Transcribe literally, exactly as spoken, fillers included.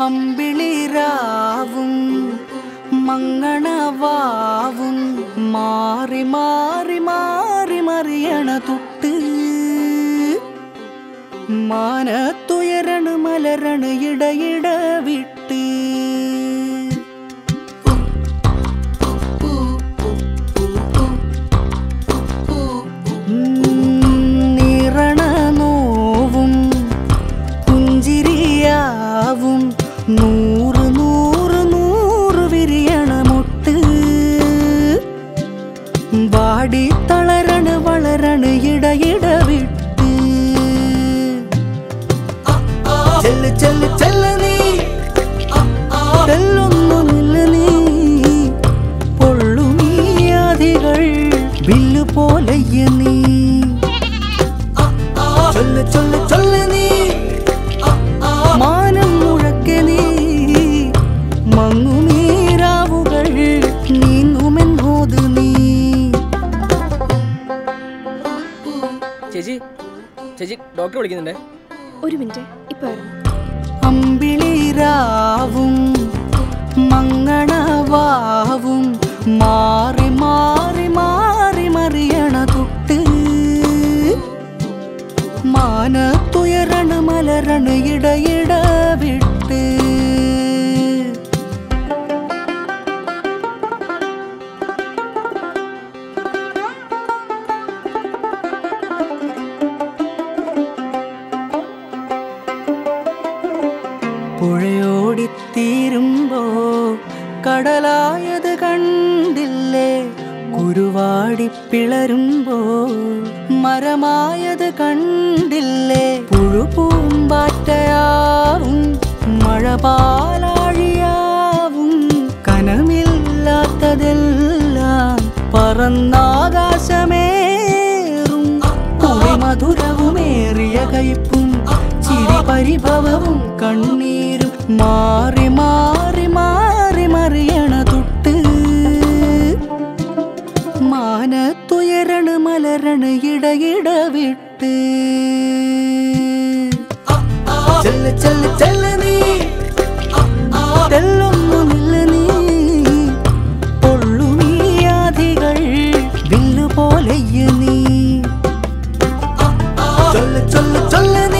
അമ്പിളിരാവും മങ്ങണവാവും മാറി മാറി മാറി മറിയണ തൊട്ട് മാനത്തുയരണ മലരണ ഇടയിട വിട്ട് നിറണ നോവും പുഞ്ചിരിയാവും നൂറ് നൂറ് നൂറ് വിരിയണ മുട്ട് വാടി തളരണ വളരണ ഇടയിട വിട്ട് ചെല്ല് ചെല്ല് ചെല്ല് നീ ചെല്ലൊന്നു നില്ല് നീ പൊള്ളുമീയാദികൾ വില്ലു പോലെയ്യ നീ ചൊല്ല് ചൊല്ല് ചൊല്ല് നീ മാനം മുഴക്കെ നീ മങ്ങുമീരാവുകൾ നീങ്ങുമെന്നോത് നീ. ചേച്ചി ചേച്ചി ഡോക്ടർ വിളിക്കുന്നുണ്ടേ, ഒരു മിനിറ്റ് ഇപ്പൊ. അമ്പിളിരാവും മങ്ങണവാവും മാറി മാറി മാറി മറിയണ തൊട്ട് മാനത്തുയരണ മലരണ ഇടയിട വിട്ട് പുഴയോടിത്തീരുമ്പോ കടലായത് കണ്ടില്ലേ, കുരുവാടി പിളരുമ്പോൾ മരമായത് കണ്ടില്ലേ, പുഴുപൂമ്പാറ്റയാവും മഴപാലാഴിയാവും കനമില്ലാത്തതെല്ലാം പറന്നാകാശമേറും കുളിമധുരവുമേറിയ കയ്പും ചിരി പരിഭവവും കണ്ണീരും മാറി മാറി മാറി മറിയണ തൊട്ട് മാനത്തുയരണ മലരണ ഇടയിട വിട്ട് ചെല്ല് ചെല്ല് ചെല്ല് നീ തെല്ലൊന്നു നില്ല് നീ പൊള്ളുമീയാദികൾ വില്ലു പോലെയ്യ നീ ചൊല്ല് ചൊല്ല് ചൊല്ല് നീ